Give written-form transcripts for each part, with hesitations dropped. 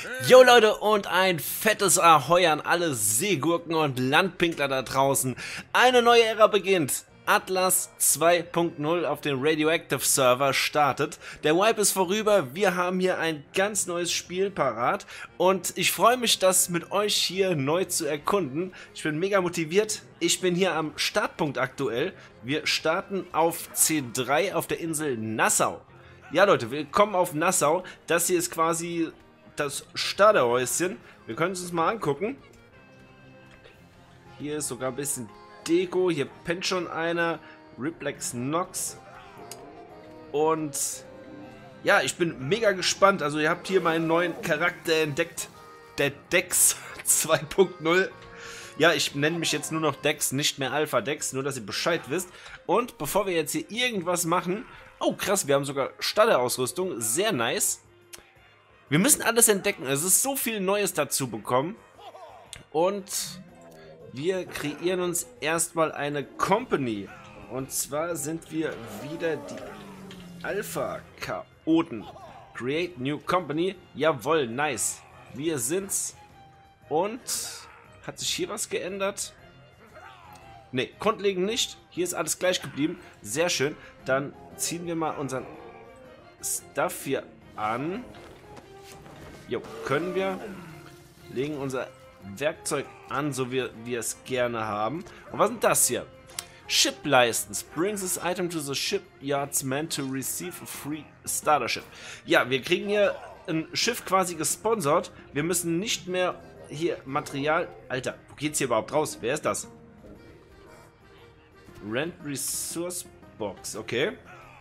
Jo Leute, und ein fettes Ahoi an alle Seegurken und Landpinkler da draußen. Eine neue Ära beginnt. Atlas 2.0 auf dem Radioactive Server startet. Der Wipe ist vorüber, wir haben hier ein ganz neues Spiel parat und ich freue mich, das mit euch hier neu zu erkunden. Ich bin mega motiviert, ich bin hier am Startpunkt aktuell. Wir starten auf C3 auf der Insel Nassau. Ja Leute, willkommen auf Nassau. Das hier ist quasi das Starterhäuschen. Wir können es uns mal angucken. Hier ist sogar ein bisschen Deko. Hier pennt schon einer. Riplex Nox. Und ja, ich bin mega gespannt. Also ihr habt hier meinen neuen Charakter entdeckt. Der Dex 2.0. Ja, ich nenne mich jetzt nur noch Dex, nicht mehr Alpha Dex. Nur, dass ihr Bescheid wisst. Und bevor wir jetzt hier irgendwas machen... Oh krass, wir haben sogar Starterausrüstung. Sehr nice. Wir müssen alles entdecken. Es ist so viel Neues dazu bekommen. Und wir kreieren uns erstmal eine Company. Und zwar sind wir wieder die Alpha-Chaoten. Create New Company. Jawohl, nice. Wir sind's. Und hat sich hier was geändert? Ne, grundlegend nicht. Hier ist alles gleich geblieben. Sehr schön. Dann ziehen wir mal unseren Stuff hier an. Jo, können wir. Legen unser Werkzeug an, so wie wir es gerne haben. Und was ist das hier? Ship License. Brings this item to the shipyards meant to receive a free starter ship. Ja, wir kriegen hier ein Schiff quasi gesponsert. Wir müssen nicht mehr hier Material... Alter, wo geht's hier überhaupt raus? Wer ist das? Rent Resource Box, okay.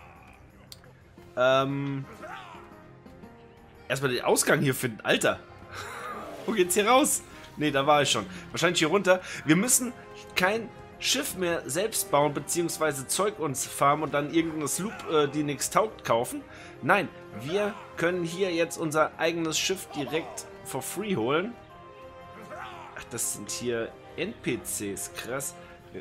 Erstmal den Ausgang hier finden. Alter. Wo geht's hier raus? Ne, da war ich schon. Wahrscheinlich hier runter. Wir müssen kein Schiff mehr selbst bauen, beziehungsweise Zeug uns farmen und dann irgendeine Sloop, die nichts taugt, kaufen. Nein, wir können hier jetzt unser eigenes Schiff direkt for free holen. Ach, das sind hier NPCs. Krass.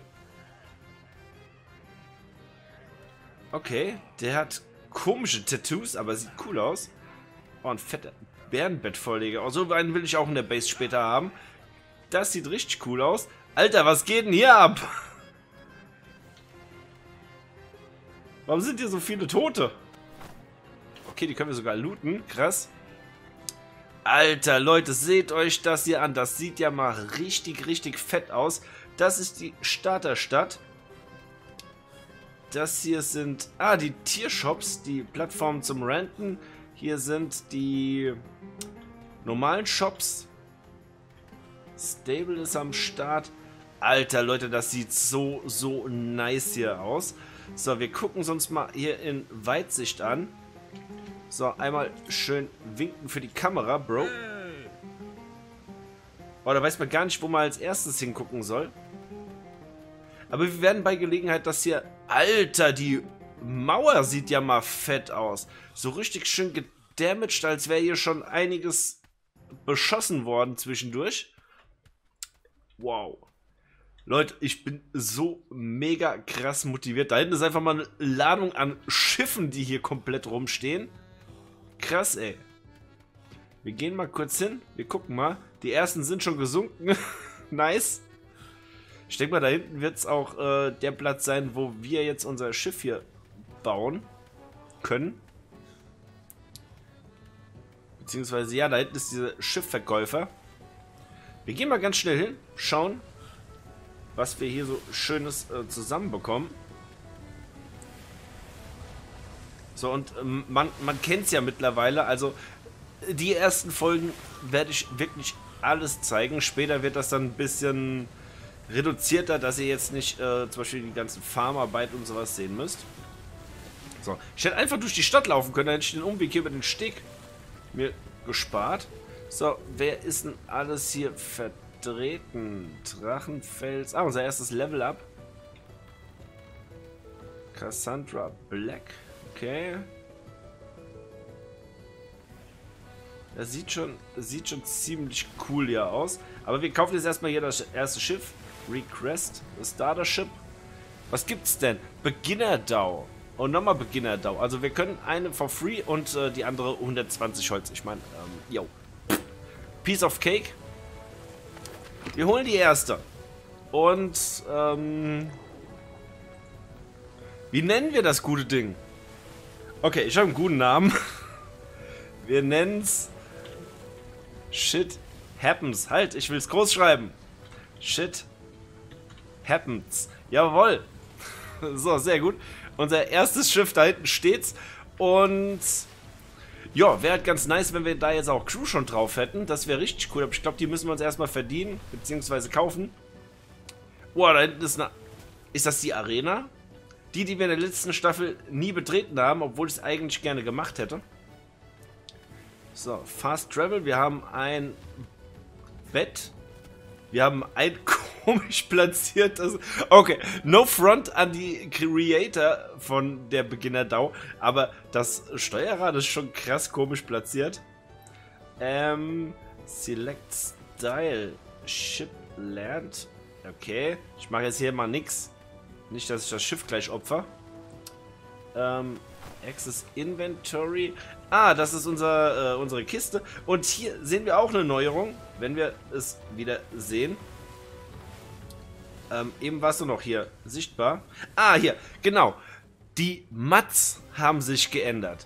Okay, der hat komische Tattoos, aber sieht cool aus. Oh, ein fetter Bärenbettvorleger. Oh, so einen will ich auch in der Base später haben. Das sieht richtig cool aus. Alter, was geht denn hier ab? Warum sind hier so viele Tote? Okay, die können wir sogar looten. Krass. Alter, Leute, seht euch das hier an. Das sieht ja mal richtig, richtig fett aus. Das ist die Starterstadt. Das hier sind, die Tiershops, die Plattformen zum Renten. Hier sind die normalen Shops. Stable ist am Start. Alter, Leute, das sieht so, so nice hier aus. So, wir gucken es uns mal hier in Weitsicht an. So, einmal schön winken für die Kamera, Bro. Oh, da weiß man gar nicht, wo man als erstes hingucken soll. Aber wir werden bei Gelegenheit das hier... Alter, die Mauer sieht ja mal fett aus. So richtig schön gedamaged, als wäre hier schon einiges beschossen worden zwischendurch. Wow. Leute, ich bin so mega krass motiviert. Da hinten ist einfach mal eine Ladung an Schiffen, die hier komplett rumstehen. Krass, ey. Wir gehen mal kurz hin. Wir gucken mal. Die ersten sind schon gesunken. Nice. Ich denke mal, da hinten wird es auch der Platz sein, wo wir jetzt unser Schiff hier bauen können. Beziehungsweise, ja, da hinten ist dieser Schiffverkäufer. Wir gehen mal ganz schnell hin, schauen, was wir hier so Schönes zusammenbekommen. So, und man kennt es ja mittlerweile, also die ersten Folgen werde ich wirklich alles zeigen. Später wird das dann ein bisschen... reduzierter, dass ihr jetzt nicht zum Beispiel die ganzen Farmarbeit und sowas sehen müsst. So, ich hätte einfach durch die Stadt laufen können, dann hätte ich den Umweg hier über den Steg mir gespart. So, wer ist denn alles hier vertreten? Drachenfels. Unser erstes Level Up. Cassandra Black. Okay. Das sieht schon ziemlich cool hier aus. Aber wir kaufen jetzt erstmal hier das erste Schiff. Request, Starter Ship. Was gibt's denn? Beginner DAO. Und nochmal Beginner DAO. Also wir können eine for free und die andere 120 Holz. Ich meine, yo. Piece of Cake. Wir holen die erste. Und, wie nennen wir das gute Ding? Okay, ich habe einen guten Namen. Wir nennen's Shit Happens. Halt, ich will es groß schreiben. Shit Happens. Jawohl. So, sehr gut. Unser erstes Schiff da hinten steht's. Und ja, wäre halt ganz nice, wenn wir da jetzt auch Crew schon drauf hätten. Das wäre richtig cool. Aber ich glaube, die müssen wir uns erstmal verdienen, beziehungsweise kaufen. Boah, da hinten ist eine... Ist das die Arena? Die wir in der letzten Staffel nie betreten haben, obwohl ich es eigentlich gerne gemacht hätte. So, Fast Travel. Wir haben ein Bett. Wir haben ein komisch platziertes... Okay, no front an die Creator von der Beginner-DAO, aber das Steuerrad ist schon krass komisch platziert. Select Style. Ship Land. Okay, ich mache jetzt hier mal nix. Nicht, dass ich das Schiff gleich opfer. Access Inventory. Ah, das ist unsere Kiste. Und hier sehen wir auch eine Neuerung, wenn wir es wieder sehen. Eben war es nur noch hier sichtbar. Ah, hier, genau. Die Mats haben sich geändert.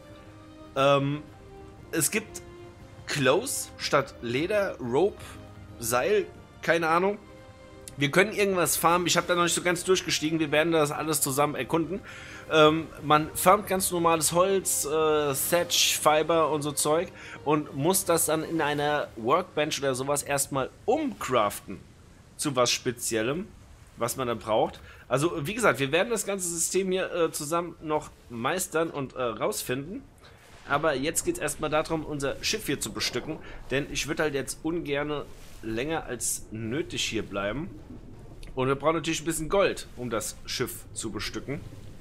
Es gibt Clothes statt Leder, Rope, Seil, keine Ahnung. Wir können irgendwas farmen. Ich habe da noch nicht so ganz durchgestiegen. Wir werden das alles zusammen erkunden. Man farmt ganz normales Holz, Thatch, Fiber und so Zeug und muss das dann in einer Workbench oder sowas erstmal umcraften zu was Speziellem, was man dann braucht. Also wie gesagt, wir werden das ganze System hier zusammen noch meistern und rausfinden. Aber jetzt geht es erstmal darum, unser Schiff hier zu bestücken, denn ich würde halt jetzt ungern länger als nötig hier bleiben. Und wir brauchen natürlich ein bisschen Gold, um das Schiff zu bestücken.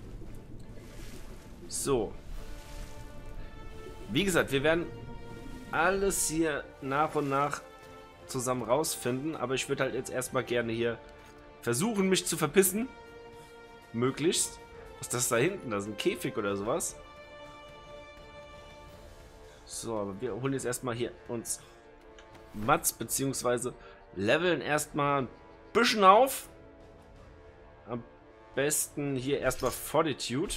So. Wie gesagt, wir werden alles hier nach und nach zusammen rausfinden, aber ich würde halt jetzt erstmal gerne hier versuchen, mich zu verpissen. Möglichst. Was ist das da hinten? Da ist ein Käfig oder sowas. So, aber wir holen jetzt erstmal hier uns Mats, beziehungsweise leveln erstmal ein bisschen auf. Am besten hier erstmal Fortitude.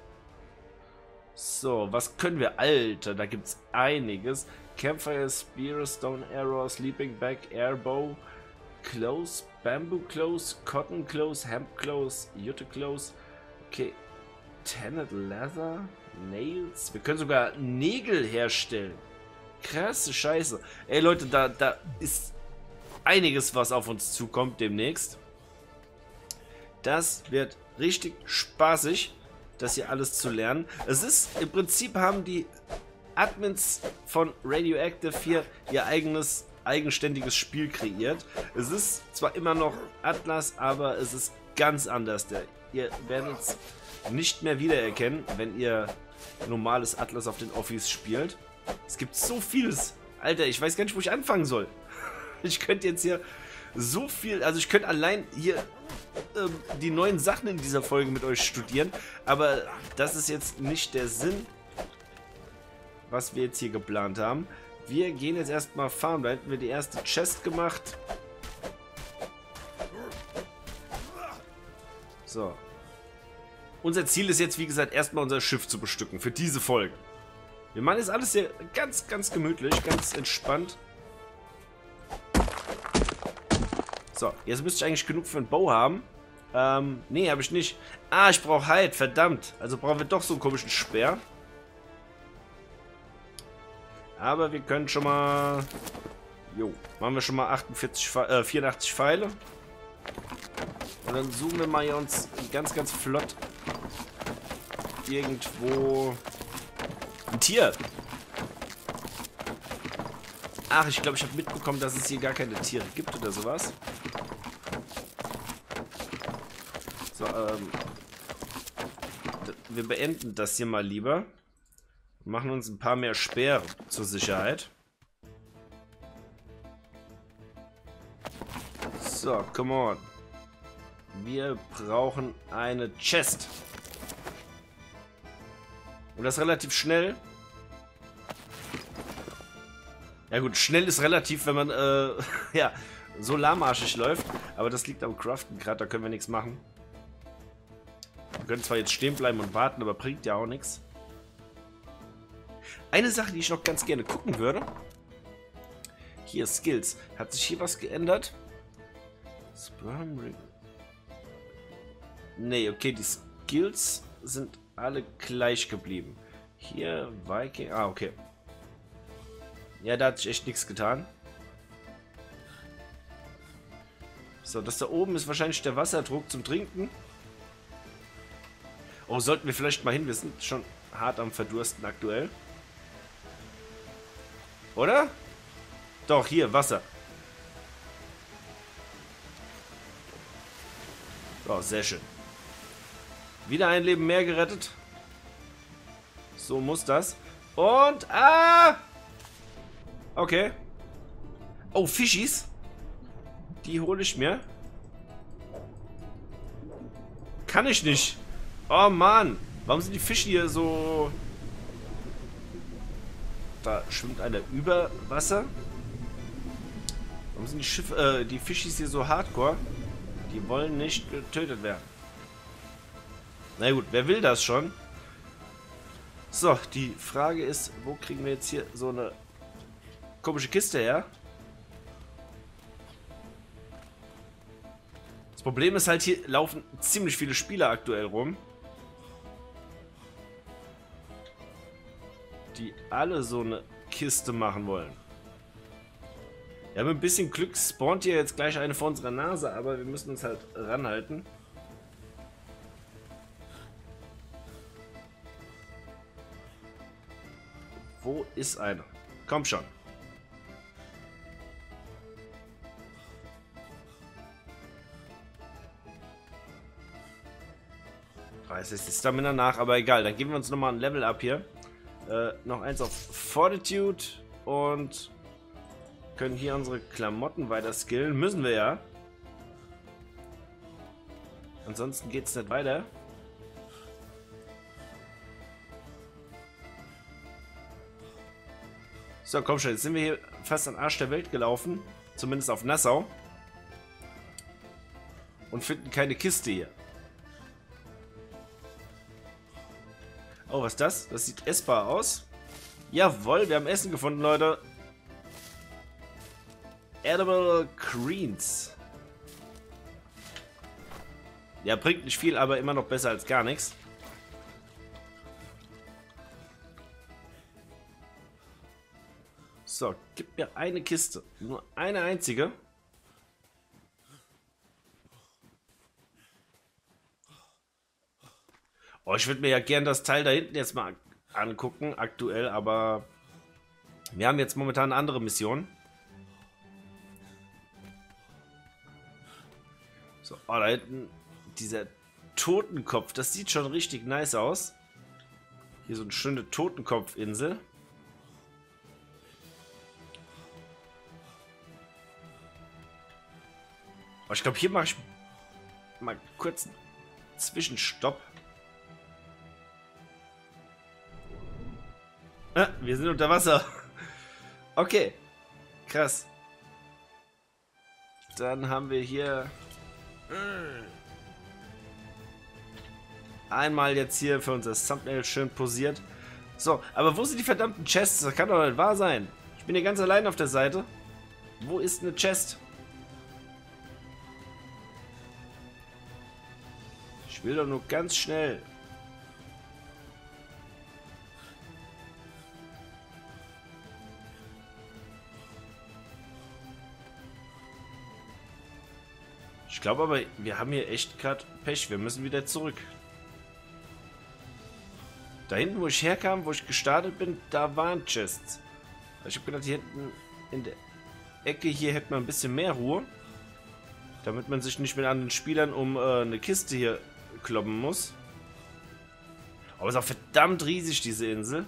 So, was können wir? Alter, da gibt es einiges. Campfire, Spear, Stone Arrow, Sleeping Bag, Airbow, Clothes, Bamboo Clothes, Cotton Clothes, Hemp Clothes, Jute Clothes. Okay, Tanned Leather, Nails. Wir können sogar Nägel herstellen. Krasse Scheiße. Ey Leute, da ist einiges, was auf uns zukommt demnächst. Das wird richtig spaßig, das hier alles zu lernen. Es ist, im Prinzip haben die Admins von Radioactive hier ihr eigenständiges Spiel kreiert. Es ist zwar immer noch Atlas, aber es ist ganz anders. Ihr werdet es nicht mehr wiedererkennen, wenn ihr normales Atlas auf den Office spielt. Es gibt so vieles. Alter, ich weiß gar nicht, wo ich anfangen soll. Ich könnte jetzt hier so viel... Also ich könnte allein hier die neuen Sachen in dieser Folge mit euch studieren. Aber das ist jetzt nicht der Sinn, was wir jetzt hier geplant haben. Wir gehen jetzt erstmal farmen. Da hätten wir die erste Chest gemacht. So. Unser Ziel ist jetzt, wie gesagt, erstmal unser Schiff zu bestücken. Für diese Folge. Wir machen jetzt alles hier ganz, ganz gemütlich, ganz entspannt. So, jetzt müsste ich eigentlich genug für einen Bow haben. Nee, habe ich nicht. Ah, ich brauche Hide, verdammt. Also brauchen wir doch so einen komischen Speer. Aber wir können schon mal... Jo, machen wir schon mal 84 Pfeile. Und dann suchen wir mal hier uns ganz, ganz flott irgendwo ein Tier. Ach, ich glaube, ich habe mitbekommen, dass es hier gar keine Tiere gibt oder sowas. So, wir beenden das hier mal lieber. Machen uns ein paar mehr Speere zur Sicherheit. So, come on. Wir brauchen eine Chest. Und das relativ schnell. Ja gut, schnell ist relativ, wenn man ja, so lahmarschig läuft. Aber das liegt am Craften gerade, da können wir nichts machen. Wir können zwar jetzt stehen bleiben und warten, aber bringt ja auch nichts. Eine Sache, die ich noch ganz gerne gucken würde. Hier, Skills. Hat sich hier was geändert? Sperm Ring. Nee, okay, die Skills sind alle gleich geblieben. Hier, Viking. Ah, okay. Ja, da hat sich echt nichts getan. So, das da oben ist wahrscheinlich der Wasserdruck zum Trinken. Oh, sollten wir vielleicht mal hin. Wir sind schon hart am Verdursten aktuell. Oder? Doch, hier, Wasser. Oh, sehr schön. Wieder ein Leben mehr gerettet. So muss das. Und, okay. Oh, Fischis. Die hole ich mir. Kann ich nicht. Oh, Mann. Warum sind die Fische hier so... Da schwimmt einer über Wasser. Warum sind die Fischis hier so hardcore? Die wollen nicht getötet werden. Na gut, wer will das schon? So, die Frage ist, wo kriegen wir jetzt hier so eine komische Kiste her? Das Problem ist halt, hier laufen ziemlich viele Spieler aktuell rum. Die alle so eine Kiste machen wollen. Ja, mit ein bisschen Glück spawnt hier jetzt gleich eine vor unserer Nase, aber wir müssen uns halt ranhalten. Wo ist eine? Komm schon. Jetzt ist die Stamina nach, aber egal. Dann geben wir uns nochmal ein Level up hier. Noch eins auf Fortitude und können hier unsere Klamotten weiter skillen. Müssen wir ja. Ansonsten geht es nicht weiter. So, komm schon. Jetzt sind wir hier fast am Arsch der Welt gelaufen. Zumindest auf Nassau. Und finden keine Kiste hier. Oh, was ist das? Das sieht essbar aus. Jawohl, wir haben Essen gefunden, Leute. Edible Greens. Ja, bringt nicht viel, aber immer noch besser als gar nichts. So, gib mir eine Kiste. Nur eine einzige. Oh, ich würde mir ja gern das Teil da hinten jetzt mal angucken, aktuell, aber wir haben jetzt momentan eine andere Mission. So, oh, da hinten dieser Totenkopf, das sieht schon richtig nice aus. Hier so eine schöne Totenkopfinsel. Oh, ich glaube, hier mache ich mal kurz einen Zwischenstopp. Ah, wir sind unter Wasser. Okay. Krass. Dann haben wir hier einmal jetzt hier für unser Thumbnail schön posiert. So, aber wo sind die verdammten Chests? Das kann doch nicht wahr sein. Ich bin hier ganz allein auf der Seite. Wo ist eine Chest? Ich will doch nur ganz schnell. Ich glaube aber, wir haben hier echt gerade Pech. Wir müssen wieder zurück. Da hinten, wo ich herkam, wo ich gestartet bin, da waren Chests. Ich habe gedacht, hier hinten in der Ecke hier hätte man ein bisschen mehr Ruhe. Damit man sich nicht mit anderen Spielern um eine Kiste hier kloppen muss. Aber es ist auch verdammt riesig, diese Insel.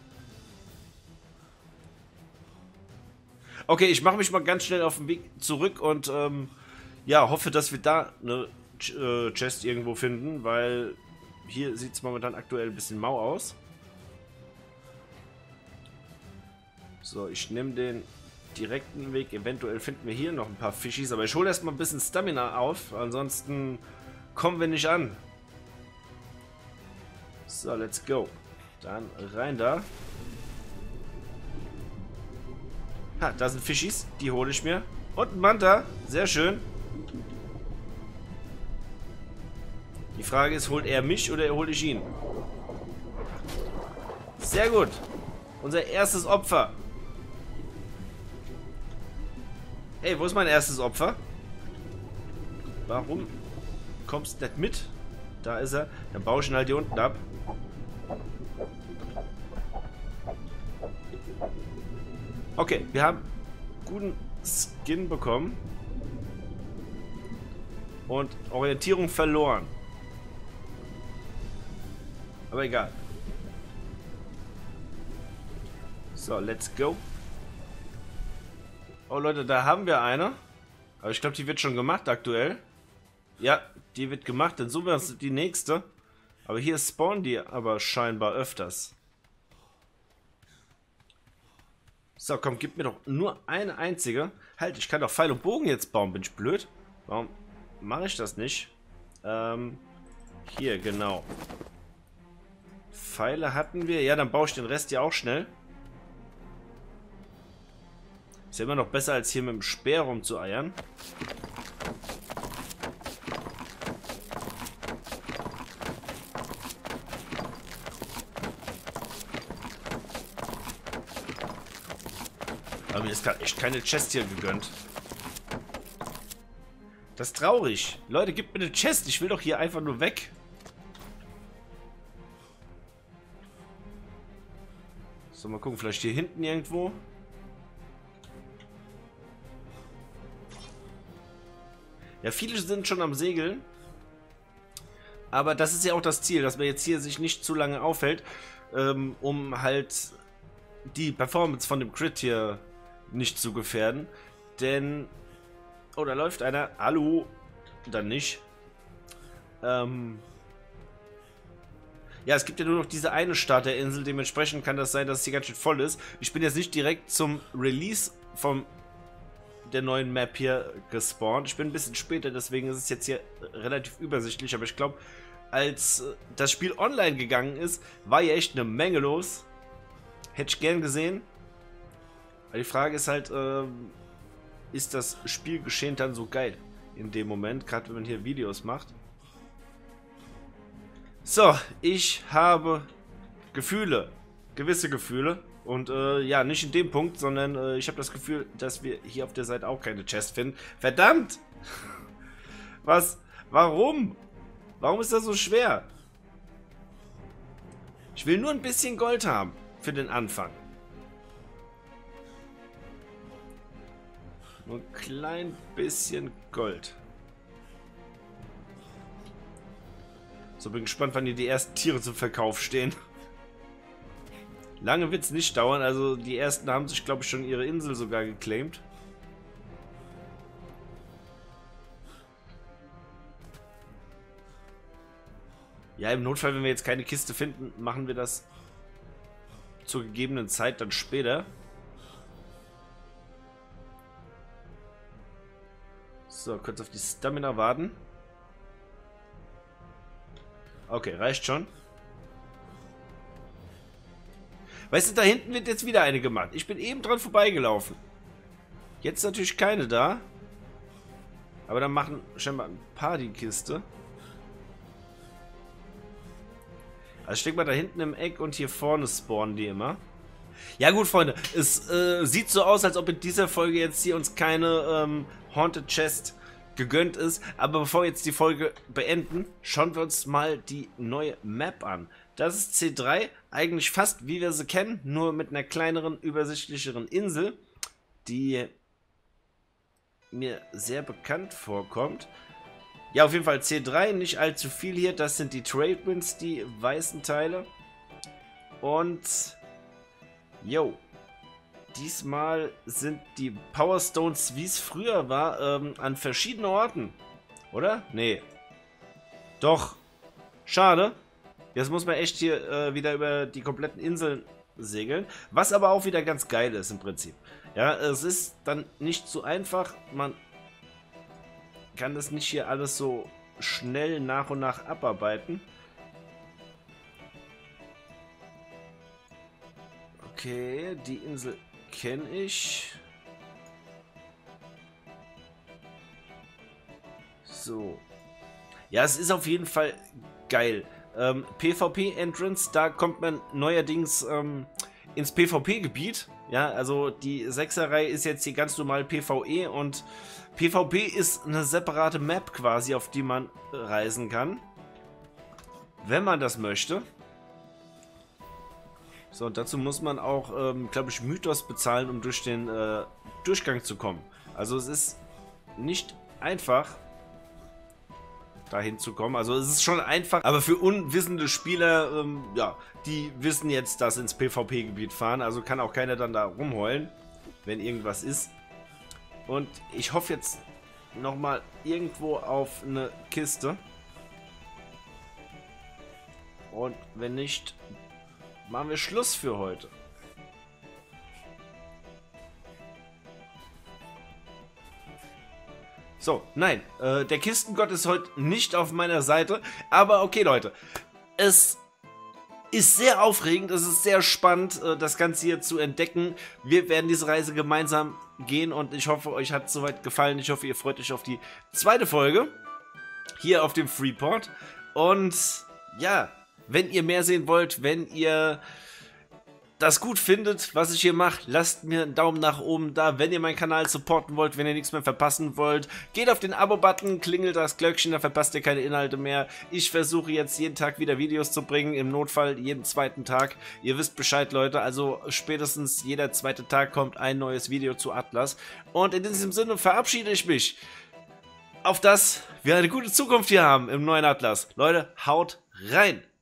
Okay, ich mache mich mal ganz schnell auf den Weg zurück und ja, hoffe, dass wir da eine Chest irgendwo finden, weil hier sieht es momentan aktuell ein bisschen mau aus. So, ich nehme den direkten Weg. Eventuell finden wir hier noch ein paar Fischis. Aber ich hole erstmal ein bisschen Stamina auf. Ansonsten kommen wir nicht an. So, let's go. Dann rein da. Ha, da sind Fischis. Die hole ich mir. Und ein Manta. Sehr schön. Die Frage ist, holt er mich oder hole ich ihn? Sehr gut. Unser erstes Opfer. Ey, wo ist mein erstes Opfer? Warum kommst du nicht mit? Da ist er. Dann baue ich ihn halt hier unten ab. Okay, wir haben guten Skin bekommen. Und Orientierung verloren. Aber egal. So, let's go. Oh Leute, da haben wir eine. Aber ich glaube, die wird schon gemacht aktuell. Ja, die wird gemacht. Dann suchen wir uns die nächste. Aber hier spawnen die aber scheinbar öfters. So, komm, gib mir doch nur eine einzige. Halt, ich kann doch Pfeil und Bogen jetzt bauen. Bin ich blöd? Warum mache ich das nicht? Hier, genau. Pfeile hatten wir. Ja, dann baue ich den Rest ja auch schnell. Ist ja immer noch besser, als hier mit dem Speer rumzueiern. Aber mir ist gerade echt keine Chest hier gegönnt. Das ist traurig. Leute, gebt mir eine Chest. Ich will doch hier einfach nur weg. So, mal gucken. Vielleicht hier hinten irgendwo. Ja, viele sind schon am Segeln. Aber das ist ja auch das Ziel, dass man jetzt hier sich nicht zu lange aufhält, um halt die Performance von dem Crit hier nicht zu gefährden. Denn... Oh, da läuft einer. Hallo. Dann nicht. Ja, es gibt ja nur noch diese eine Starterinsel. Dementsprechend kann das sein, dass es hier ganz schön voll ist. Ich bin jetzt nicht direkt zum Release von der neuen Map hier gespawnt. Ich bin ein bisschen später, deswegen ist es jetzt hier relativ übersichtlich. Aber ich glaube, als das Spiel online gegangen ist, war hier echt eine Menge los. Hätte ich gern gesehen. Aber die Frage ist halt, ist das Spielgeschehen dann so geil in dem Moment, gerade wenn man hier Videos macht. So, ich habe Gefühle, gewisse Gefühle. Und ja, nicht in dem Punkt, sondern ich habe das Gefühl, dass wir hier auf der Seite auch keine Chest finden. Verdammt! Was? Warum? Warum ist das so schwer? Ich will nur ein bisschen Gold haben für den Anfang. Nur ein klein bisschen Gold. So, bin gespannt, wann hier die ersten Tiere zum Verkauf stehen. Lange wird es nicht dauern, also die ersten haben sich, glaube ich, schon ihre Insel sogar geclaimt. Ja, im Notfall, wenn wir jetzt keine Kiste finden, machen wir das zur gegebenen Zeit dann später. So, kurz auf die Stamina warten. Okay, reicht schon. Weißt du, da hinten wird jetzt wieder eine gemacht. Ich bin eben dran vorbeigelaufen. Jetzt natürlich keine da. Aber dann machen scheinbar ein paar die Kiste. Also ich denke mal, da hinten im Eck und hier vorne spawnen die immer. Ja gut, Freunde. Es sieht so aus, als ob in dieser Folge jetzt hier uns keine Haunted Chest gegönnt ist. Aber bevor wir jetzt die Folge beenden, schauen wir uns mal die neue Map an. Das ist C3, eigentlich fast wie wir sie kennen, nur mit einer kleineren, übersichtlicheren Insel, die mir sehr bekannt vorkommt. Ja, auf jeden Fall C3, nicht allzu viel hier, das sind die Trade Winds, die weißen Teile. Und, yo, diesmal sind die Power Stones, wie es früher war, an verschiedenen Orten, oder? Nee. Doch. Schade. Jetzt muss man echt hier wieder über die kompletten Inseln segeln. Was aber auch wieder ganz geil ist im Prinzip. Ja, es ist dann nicht so einfach. Man kann das nicht hier alles so schnell nach und nach abarbeiten. Okay, die Insel kenne ich. So. Ja, es ist auf jeden Fall geil. PvP-Entrance, da kommt man neuerdings ins PvP-Gebiet. Ja, also die 6er-Reihe ist jetzt hier ganz normal PvE und PvP ist eine separate Map quasi, auf die man reisen kann. Wenn man das möchte. So, und dazu muss man auch, glaube ich, Mythos bezahlen, um durch den Durchgang zu kommen. Also es ist nicht einfach, dahin zu kommen. Also es ist schon einfach, aber für unwissende Spieler, ja, die wissen jetzt, dass ins PvP-Gebiet fahren. Also kann auch keiner dann da rumheulen, wenn irgendwas ist. Und ich hoffe jetzt nochmal irgendwo auf eine Kiste. Und wenn nicht, machen wir Schluss für heute. So, nein, der Kistengott ist heute nicht auf meiner Seite. Aber okay, Leute, es ist sehr aufregend, es ist sehr spannend, das Ganze hier zu entdecken. Wir werden diese Reise gemeinsam gehen und ich hoffe, euch hat es soweit gefallen. Ich hoffe, ihr freut euch auf die zweite Folge hier auf dem Freeport. Und ja, wenn ihr mehr sehen wollt, wenn ihr das gut findet, was ich hier mache, lasst mir einen Daumen nach oben da. Wenn ihr meinen Kanal supporten wollt, wenn ihr nichts mehr verpassen wollt, geht auf den Abo-Button, klingelt das Glöckchen, da verpasst ihr keine Inhalte mehr. Ich versuche jetzt jeden Tag wieder Videos zu bringen, im Notfall jeden zweiten Tag. Ihr wisst Bescheid, Leute, also spätestens jeder zweite Tag kommt ein neues Video zu Atlas. Und in diesem Sinne verabschiede ich mich, auf dass wir eine gute Zukunft hier haben im neuen Atlas. Leute, haut rein!